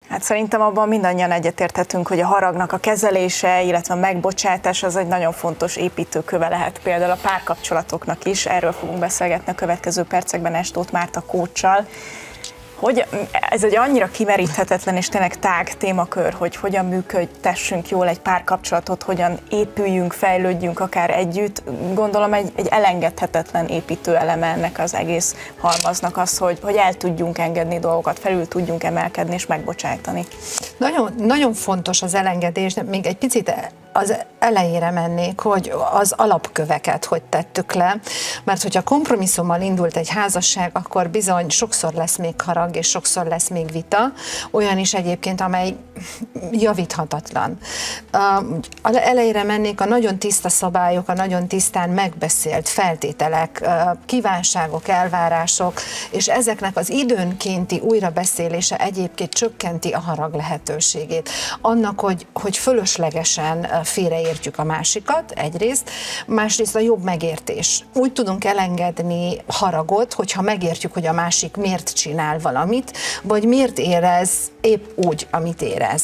Hát szerintem abban mindannyian egyetérthetünk, hogy a haragnak a kezelése, illetve a megbocsátás az egy nagyon fontos építőköve lehet például a párkapcsolatoknak is. Erről fogunk beszélgetni a következő percekben Estóth Márta coachsal. Hogy ez egy annyira kimeríthetetlen és tényleg tág témakör, hogy hogyan működtessünk jól egy párkapcsolatot, hogyan épüljünk, fejlődjünk akár együtt. Gondolom egy elengedhetetlen építőeleme ennek az egész halmaznak az, hogy el tudjunk engedni dolgokat, felül tudjunk emelkedni és megbocsátani. Nagyon, nagyon fontos az elengedés, de még egy picit az elejére mennék, hogy az alapköveket hogy tettük le, mert hogyha kompromisszummal indult egy házasság, akkor bizony sokszor lesz még harag, és sokszor lesz még vita, olyan is egyébként, amely javíthatatlan. Elejére mennék a nagyon tiszta szabályok, a nagyon tisztán megbeszélt feltételek, kívánságok, elvárások, és ezeknek az időnkénti újrabeszélése egyébként csökkenti a harag lehetőségét. Annak, hogy fölöslegesen félreértjük a másikat egyrészt, másrészt a jobb megértés. Úgy tudunk elengedni haragot, hogyha megértjük, hogy a másik miért csinál valamit, vagy miért érez épp úgy, amit érez.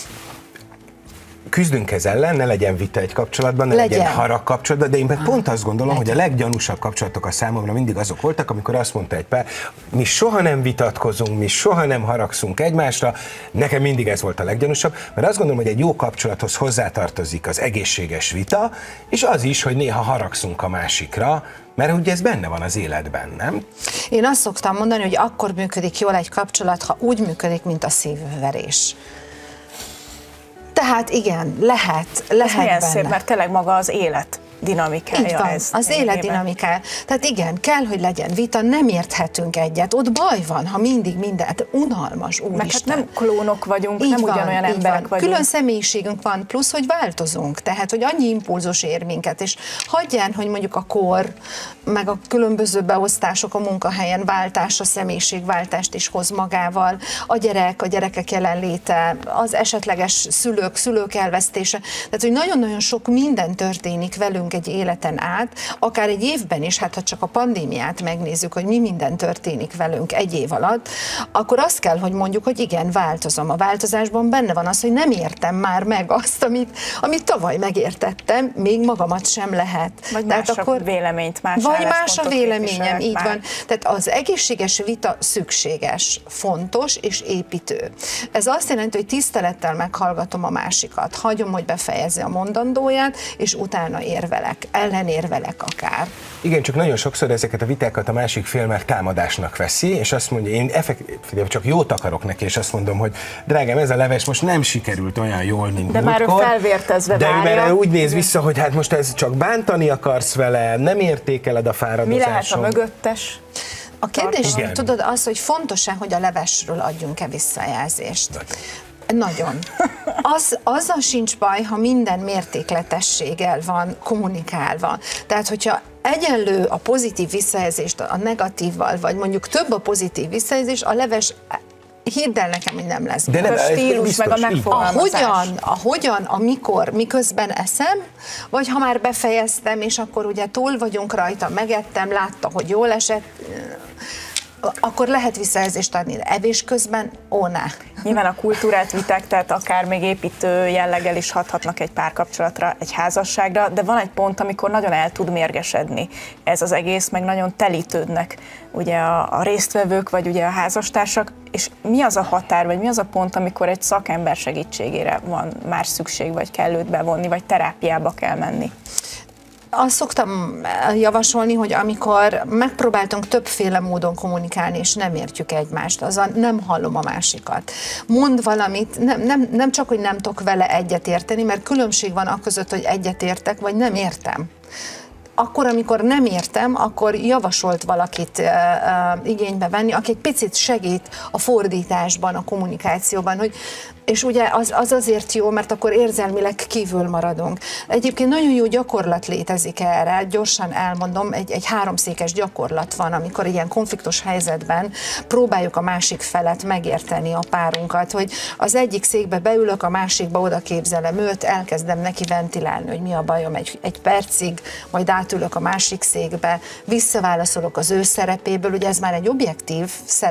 Küzdünk ez ellen, ne legyen vita egy kapcsolatban, ne legyen harag kapcsolatban, de én meg pont azt gondolom, hogy a leggyanúsabb kapcsolatok a számomra mindig azok voltak, amikor azt mondta egy pár, mi soha nem vitatkozunk, mi soha nem haragszunk egymásra, nekem mindig ez volt a leggyanúsabb, mert azt gondolom, hogy egy jó kapcsolathoz hozzátartozik az egészséges vita, és az is, hogy néha haragszunk a másikra, mert ugye ez benne van az életben, nem? Én azt szoktam mondani, hogy akkor működik jól egy kapcsolat, ha úgy működik, mint a szívverés. Tehát igen, lehet ez milyen benne. szép, mert tényleg maga az élet dinamikája. Így van, ez az élet dinamikája. Tehát igen, kell, hogy legyen vita, nem érthetünk egyet, ott baj van, ha mindig mindent, unalmas, úristen. Meg hát nem klónok vagyunk, így nem van, ugyanolyan emberek vagyunk. Külön személyiségünk van, plusz, hogy változunk, tehát, hogy annyi impulzus ér minket, és hagyján, hogy mondjuk a kor, meg a különböző beosztások a munkahelyen váltás, a személyiségváltást is hoz magával, a gyerekek jelenléte, az esetleges szülők elvesztése, tehát, hogy nagyon-nagyon sok minden történik velünk egy életen át, akár egy évben is, hát ha csak a pandémiát megnézzük, hogy mi minden történik velünk egy év alatt, akkor azt kell, hogy mondjuk, hogy igen, változom. A változásban benne van az, hogy nem értem már meg azt, amit tavaly megértettem, még magamat sem lehet. Vagy más a véleményt, vagy más a véleményem, így van. Tehát az egészséges vita szükséges, fontos és építő. Ez azt jelenti, hogy tisztelettel meghallgatom a másikat, hagyom, hogy befejezze a mondandóját, és utána ellenérvelek akár. Igen, csak nagyon sokszor ezeket a vitákat a másik fél már támadásnak veszi, és azt mondja, én effektív csak jót akarok neki, és azt mondom, hogy drágám, ez a leves most nem sikerült olyan jól, mint de múltkor. Már ő felvértezve de várja. mert úgy néz vissza, hogy hát most ez csak bántani akarsz vele, nem értékeled a fáradozáson. Mi lehet a mögöttes? A kérdés, tudod, az, hogy fontos-e, hogy a levesről adjunk-e visszajelzést. Nagyon. Azzal sincs baj, ha minden mértékletességgel van kommunikálva. Tehát, hogyha egyenlő a pozitív visszajelzést a negatívval, vagy mondjuk több a pozitív visszajelzés, a leves, hidd el nekem, hogy nem lesz. De nem, a stílus, biztos, meg a megfogalmazás. Ahogyan, amikor, miközben eszem, vagy ha már befejeztem, és akkor ugye túl vagyunk rajta, megettem, látta, hogy jól esett, akkor lehet visszajelzést adni, de evés közben, ne. Nyilván a kultúrát viták, tehát akár még építő jelleggel is hathatnak egy párkapcsolatra, egy házasságra, de van egy pont, amikor nagyon el tud mérgesedni ez az egész, meg nagyon telítődnek ugye a résztvevők, vagy ugye a házastársak, és mi az a határ, vagy mi az a pont, amikor egy szakember segítségére van már szükség, vagy kell őt bevonni, vagy terápiába kell menni? Azt szoktam javasolni, hogy amikor megpróbáltunk többféle módon kommunikálni, és nem értjük egymást, azon nem hallom a másikat. Mond valamit, nem csak, hogy nem tudok vele egyetérteni, mert különbség van akközött, hogy egyetértek, vagy nem értem. Akkor, amikor nem értem, akkor javasolt valakit igénybe venni, aki egy picit segít a fordításban, a kommunikációban, hogy és ugye az azért jó, mert akkor érzelmileg kívül maradunk. Egyébként nagyon jó gyakorlat létezik erre, gyorsan elmondom, egy háromszékes gyakorlat van, amikor ilyen konfliktus helyzetben próbáljuk a másik felet megérteni a párunkat, hogy az egyik székbe beülök, a másikba oda képzelem őt, elkezdem neki ventilálni, hogy mi a bajom egy percig, majd átülök a másik székbe, visszaválaszolok az ő szerepéből, ugye ez már egy objektív szerep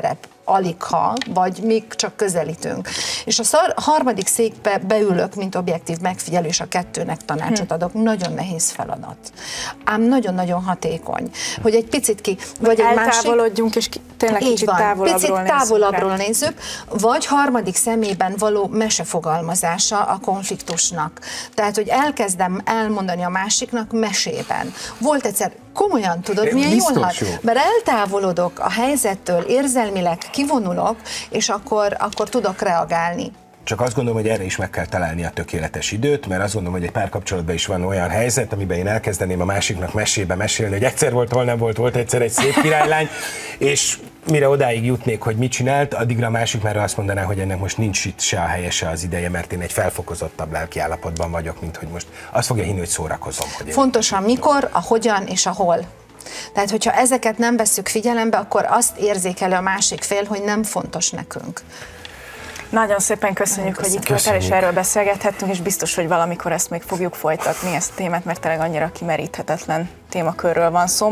aligha, vagy még csak közelítünk. És a harmadik székbe beülök, mint objektív megfigyelő, és a kettőnek tanácsot adok. Nagyon nehéz feladat. Ám nagyon-nagyon hatékony. Hogy egy picit vagy egy másik... Eltávolodjunk, és tényleg kicsit távolabbról nézzük, vagy harmadik szemében való mesefogalmazása a konfliktusnak. Tehát, hogy elkezdem elmondani a másiknak mesében. Volt egyszer, komolyan tudod, milyen jól hat? Mert eltávolodok a helyzettől, érzelmileg kivonulok, és akkor tudok reagálni. Csak azt gondolom, hogy erre is meg kell találni a tökéletes időt, mert azt gondolom, hogy egy párkapcsolatban is van olyan helyzet, amiben én elkezdeném a másiknak mesébe mesélni, hogy egyszer volt, hol nem volt egyszer egy szép királylány, és mire odáig jutnék, hogy mit csinált, addigra a másik már azt mondaná, hogy ennek most nincs itt se a helye, se az ideje, mert én egy felfokozottabb lelkiállapotban vagyok, mint hogy most azt fogja hinni, hogy szórakozom. Hogy fontos a mikor, a hogyan és a hol. Tehát, hogyha ezeket nem vesszük figyelembe, akkor azt érzékelő a másik fél, hogy nem fontos nekünk. Nagyon szépen köszönjük, hogy itt voltál, és erről beszélgethettünk, és biztos, hogy valamikor ezt még fogjuk folytatni, ezt a témát, mert tényleg annyira kimeríthetetlen témakörről van szó.